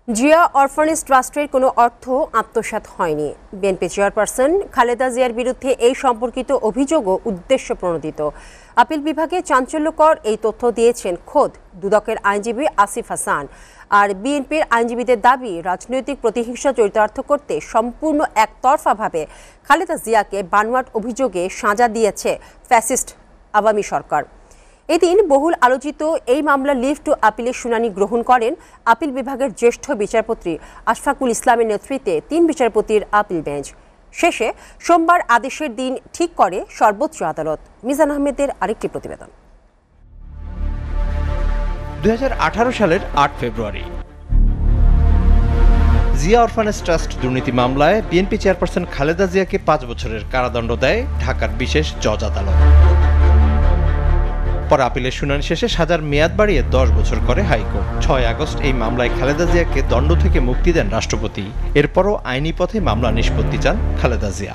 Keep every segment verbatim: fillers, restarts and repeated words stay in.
Zia orphanage ট্রাস্টের কোনো অর্থ আত্মসাৎ হয়নি। বিএনপি চেয়ারপারসন খালেদা জিয়ার বিরুদ্ধে এই সম্পর্কিত অভিযোগও উদ্দেশ্য প্রণোদিত। আপিল বিভাগে চাঞ্চল্যকর এই তথ্য দিয়েছেন খোদ দুদকের আইনজীবী আসিফ হাসান। আর বিএনপির আইনজীবীদের দাবি, রাজনৈতিক প্রতিহিংসা চরিতার্থ করতে সম্পূর্ণ একতরফাভাবে খালেদা জিয়াকে বানোয়াট অভিযোগে সাজা দিয়েছে ফ্যাসিস্ট আওয়ামী সরকার। এদিন বহুল আলোচিত এই মামলা লিভ টু আপিলের শুনানি গ্রহণ করেন আপিল বিভাগের জ্যেষ্ঠ বিচারপতি আশফাকুল ইসলামের নেতৃত্বে তিন বিচারপতির আপিল বেঞ্চ। শেষে সোমবার আদেশের দিন ঠিক করে সর্বোচ্চ আদালত। মিজান আহমেদের আরেকটি প্রতিবেদন। দুই হাজার আঠারো সালের আট ফেব্রুয়ারি জিয়া অরফানেজ ট্রাস্ট দুর্নীতি মামলায় বিএনপি চেয়ারপারসন খালেদা জিয়াকে পাঁচ বছরের কারাদণ্ড দেয় ঢাকার বিশেষ জজ আদালত। পরে আপিলের শুনানি শেষে সাজার মেয়াদ বাড়িয়ে দশ বছর করে হাইকোর্ট। ছয় আগস্ট এই মামলায় খালেদা জিয়াকে দণ্ড থেকে মুক্তি দেন রাষ্ট্রপতি। এরপরও আইনি পথে মামলা নিষ্পত্তি চান খালেদা জিয়া।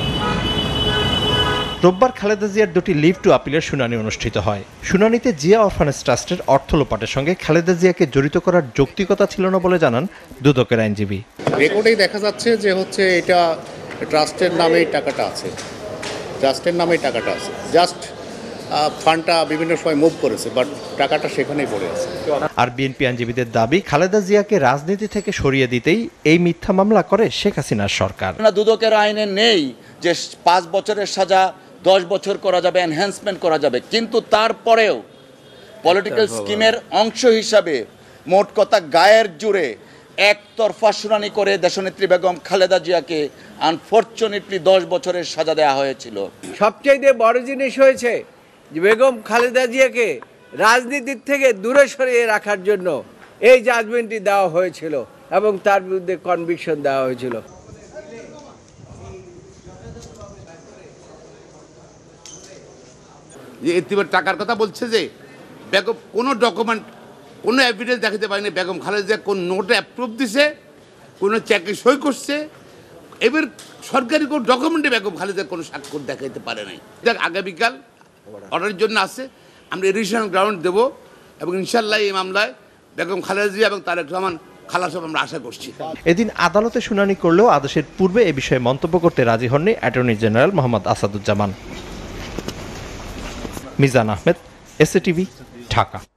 রোববার খালেদা জিয়ার দুটি লিভ টু আপিলের শুনানি অনুষ্ঠিত হয়। শুনানিতে জিয়া অরফানেজ ট্রাস্টের অর্থ লোপাটের সঙ্গে খালেদা জিয়াকে জড়িত করার যৌক্তিকতা ছিল না বলে জানান দুদকের আইনজীবী। রেকর্ডেই দেখা যাচ্ছে যে হচ্ছে এটা ট্রাস্টের নামেই টাকাটা আছে, ট্রাস্টের নামেই টাকাটা আছে, জাস্ট ফান্ডটা বিভিন্ন সময় মুভ করেছে, বাট টাকাটা সেখানেই পড়ে আছে। আর বিএনপি আইনজীবীদের দাবি, খালেদা জিয়াকে রাজনীতি থেকে সরিয়ে দিতেই এই মিথ্যা মামলা করে শেখ হাসিনার সরকার। দুদকের আইনে নেই যে পাঁচ বছরের সাজা দশ বছর করা যাবে, এনহ্যান্সমেন্ট করা যাবে, কিন্তু তারপরেও পলিটিক্যাল স্কিমের অংশ হিসাবে মোট কথা গায়ের জুড়ে একতরফা শুনানি করে দেশনেত্রী বেগম খালেদা জিয়াকে আনফরচুনেটলি দশ বছরের সাজা দেওয়া হয়েছিল। সবচেয়ে বড় জিনিস হয়েছে যে বেগম খালেদা জিয়াকে রাজনীতির থেকে দূরে সরিয়ে রাখার জন্য এই জাজমেন্টটি দেওয়া হয়েছিল এবং তার বিরুদ্ধে কনভিকশন দেওয়া হয়েছিল। যে এতিমের টাকার কথা বলছে যে বেগম কোনো ডকুমেন্ট, কোনো এভিডেন্স দেখাতে পারেনি বেগম খালেদা জিয়া কোন নোটে অ্যাপ্রুভ দিছে, কোনো চেকে সই করছে, এবার সরকারি কোনো ডকুমেন্টে বেগম খালেদা কোনো স্বাক্ষর দেখাইতে পারে নাই। আগামীকাল অর্ডারের জন্য আছে, আমরা এডিশনাল গ্রাউন্ড দেবো এবং ইনশাল্লাহ এই মামলায় বেগম খালেদা জিয়া এবং তারেক রহমান খালাস হবে আমরা আশা করছি। এদিন আদালতে শুনানি করলেও আদেশের পূর্বে এ বিষয়ে মন্তব্য করতে রাজি হননি attorney general Mohammad Asaduzzaman. Mizan Ahmed, SATV, Dhaka.